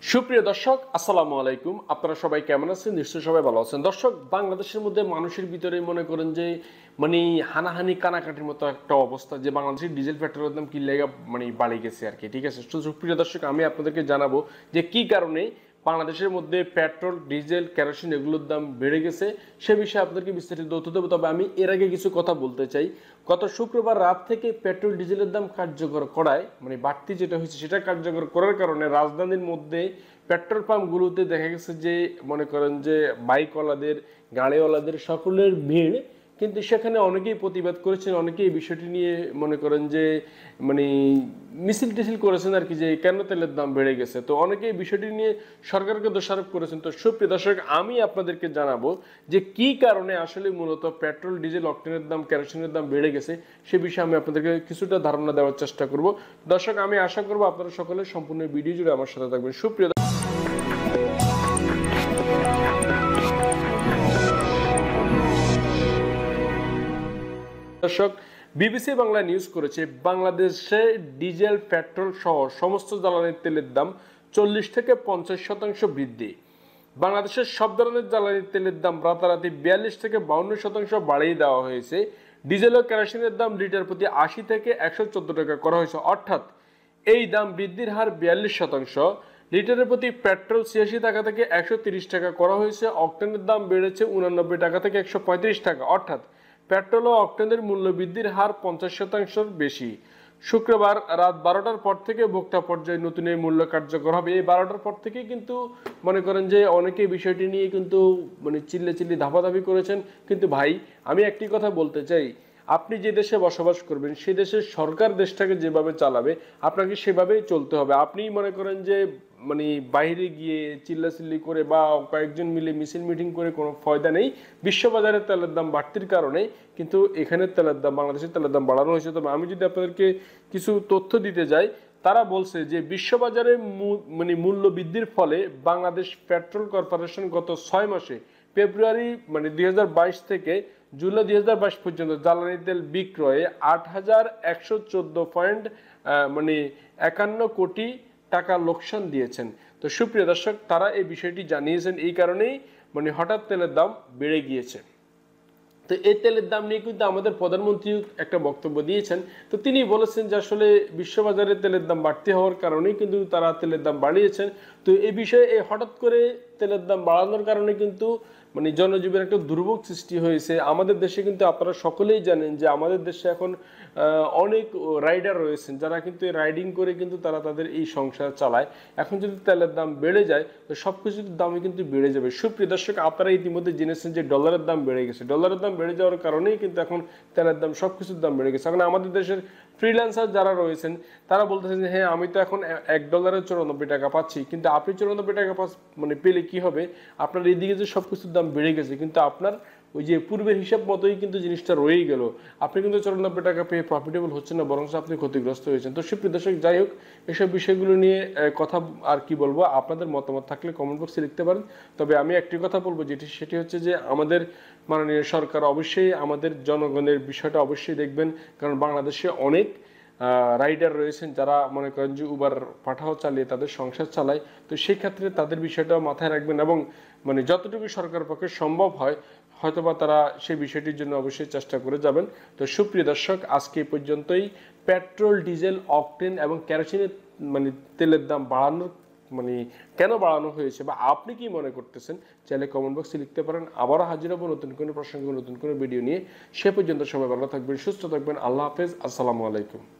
সুপ্রিয় দর্শক আসসালামু আলাইকুম। আপনারা সবাই কেমন আছেন? নিশ্চয়ই সবাই ভালো আছেন। দর্শক, বাংলাদেশের মধ্যে মানুষের ভিতরে মনে করেন যে হানাহানি কানাকাটির মতো একটা অবস্থা, যে বাংলাদেশের ডিজেল পেট্রোলের দাম কি লেগে বাড়ে গেছে আর কি। ঠিক আছে, তো সুপ্রিয় দর্শক, আমি আপনাদেরকে জানাবো যে কি কারণে বাংলাদেশের মধ্যে পেট্রোল, ডিজেল, কেরোসিন এগুলোর দাম বেড়ে গেছে, সে বিষয়ে আপনাদেরকে বিস্তারিত তথ্য দেবো। তবে আমি এর আগে কিছু কথা বলতে চাই। গত শুক্রবার রাত থেকে পেট্রোল ডিজেলের দাম কার্যকর করায় বাড়তি যেটা হয়েছে সেটা কার্যকর করার কারণে রাজধানীর মধ্যে পেট্রোল পাম্পগুলোতে দেখা গেছে যে মনে করেন যে বাইকওয়ালাদের, গাড়িওয়ালাদের সকলের ভিড়। কিন্তু সেখানে অনেকেই প্রতিবাদ করেছেন, অনেকেই এই বিষয়টি নিয়ে মনে করেন যে মানে মিছিল টিছিল করেছেন আর কি, যে কেন তেলের দাম বেড়ে গেছে। তো অনেকেই বিষয়টি নিয়ে সরকারকে দোষারোপ করেছেন। তো সুপ্রিয় দর্শক, আমি আপনাদেরকে জানাবো যে কি কারণে আসলে মূলত পেট্রোল, ডিজেল, অক্টেনের দাম, কেরোসিনের দাম বেড়ে গেছে সে বিষয়ে আমি আপনাদেরকে কিছুটা ধারণা দেওয়ার চেষ্টা করব। দর্শক, আমি আশা করবো আপনারা সকলে সম্পূর্ণ ভিডিও জুড়ে আমার সাথে থাকবেন। সুপ্রিয় দর্শক, বিবিসি বাংলা নিউজ করেছে বাংলাদেশে ডিজেল, পেট্রোল সহ সমস্ত জ্বালানির তেলের দাম 40 থেকে 50% বৃদ্ধি। বাংলাদেশের সব ধরনের জ্বালানির তেলের দাম রাতারাতি 42 থেকে 52% বাড়িয়ে দেওয়া হয়েছে। ডিজেল ও কেরোসিনের দাম লিটার প্রতি 80 থেকে 114 টাকা করা হয়েছে, অর্থাৎ এই দাম বৃদ্ধির হার 42%। লিটারের প্রতি পেট্রোল 86 টাকা থেকে 130 টাকা করা হয়েছে। অক্টেনের দাম বেড়েছে 89 টাকা থেকে 135 টাকা, অর্থাৎ পেট্রোল ও অক্টেনের মূল্য বৃদ্ধির হার 50%-র বেশি। শুক্রবার রাত 12টার পর থেকে ভোক্তা পর্যায়ে নতুন এই মূল্য কার্যকর হবে। এই 12টার পর থেকে কিন্তু মনে করেন যে অনেকে বিষয়টি নিয়ে কিন্তু চিল্লি ধাপাধাপি করেছেন। কিন্তু ভাই, আমি একটি কথা বলতে চাই, আপনি যে দেশে বসবাস করবেন সে দেশের সরকার দেশটাকে যেভাবে চালাবে আপনাকে সেভাবেই চলতে হবে। আপনি মনে করেন যে বাইরে গিয়ে চিল্লাচিল্লি করে বা কয়েকজন মিলে মিছিল মিটিং করে কোনো ফয়দা নেই। বিশ্ববাজারে তেলের দাম বাড়তির কারণে কিন্তু এখানে তেলের দাম, বাংলাদেশের তেলের দাম বাড়ানো হয়েছে। তবে আমি যদি আপনাদেরকে কিছু তথ্য দিতে যাই, তারা বলছে যে বিশ্ববাজারে মূল্য বৃদ্ধির ফলে বাংলাদেশ পেট্রোল কর্পোরেশন গত 6 মাসে ফেব্রুয়ারি 2022 থেকে জুলাই 2022 পর্যন্ত জ্বালানি তেল বিক্রয়ে 8,114.51 কোটি টাকা লোকসান দিয়েছেন। তো সুপ্রিয় দর্শক, তারা এই বিষয়টি জানিয়েছেন এই কারণেই হঠাৎ তেলের দাম বেড়ে গিয়েছে। তো এই তেলের দাম নিয়ে কিন্তু আমাদের প্রধানমন্ত্রী একটা বক্তব্য দিয়েছেন। তো তিনি বলেছেন যে আসলে বিশ্ববাজারে তেলের দাম বাড়তি হওয়ার কারণেই কিন্তু তারা তেলের দাম বাড়িয়েছেন। তো এই বিষয়ে হঠাৎ করে তেলের দাম বাড়ানোর কারণে কিন্তু জনজীবনের একটা দুর্ভোগ সৃষ্টি হয়েছে। আমাদের দেশে কিন্তু আপনারা সকলেই জানেন যে আমাদের দেশে এখন অনেক রাইডার রয়েছেন যারা কিন্তু রাইডিং করে কিন্তু তারা তাদের এই সংসার চালায়। এখন যদি তেলের দাম বেড়ে যায় তো সব কিছুর দামই কিন্তু বেড়ে যাবে। সুপ্রিয় দর্শক, আপনারা ইতিমধ্যে জেনেছেন যে ডলারের দাম বেড়ে গেছে। ডলারের দাম বেড়ে যাওয়ার কারণেই কিন্তু এখন তেলের দাম, সব কিছুর দাম বেড়ে গেছে। এখন আমাদের দেশের ফ্রিল্যান্সার যারা রয়েছেন তারা বলতেছেন যে হ্যাঁ, আমি তো এখন $1 94 টাকা পাচ্ছি, কিন্তু আপনি 94 টাকা পেলে কি হবে? আপনার এইদিকে যে সব কিছুর দাম বেড়ে গেছে কিন্তু আপনার ওই যে পূর্বের হিসাব মতোই কিন্তু জিনিসটা রয়েই গেল। আপনি কিন্তু 94 টাকা পেয়ে প্রফিটেবল হচ্ছেন না, বরং আপনি ক্ষতিগ্রস্ত হয়েছেন। তো সুপ্রিয় দর্শক, যাই হোক, এসব বিষয়গুলো নিয়ে কথা আর কি বলবো, আপনাদের মতামত থাকলে কমেন্ট বক্সে লিখতে পারেন। তবে আমি একটি কথা বলবো, সেটি হচ্ছে যে আমাদের মাননীয় সরকার অবশ্যই আমাদের জনগণের বিষয়টা অবশ্যই দেখবেন। কারণ বাংলাদেশে অনেক রাইডার রয়েছেন যারা মনে করেন যে উবার, পাঠাও চালিয়ে তাদের সংসার চালায়। তো সেই ক্ষেত্রে তাদের বিষয়টাও মাথায় রাখবেন এবং যতটুকু সরকারের পক্ষে সম্ভব হয় হয়তোবা তারা সেই বিষয়টির জন্য অবশ্যই চেষ্টা করে যাবেন। তো সুপ্রিয় দর্শক, আজকে এই পর্যন্তই। পেট্রোল, ডিজেল, অকটেন এবং কেরোসিনের তেলের দাম বাড়ানোর কেন বাড়ানো হয়েছে বা আপনি কি মনে করতেছেন, চাইলে কমেন্ট বক্সে লিখতে পারেন। আবারও হাজির হবো নতুন কোনো প্রসঙ্গে, নতুন কোনো ভিডিও নিয়ে। সে পর্যন্ত সবাই ভালো থাকবেন, সুস্থ থাকবেন। আল্লাহ হাফেজ, আসসালামু আলাইকুম।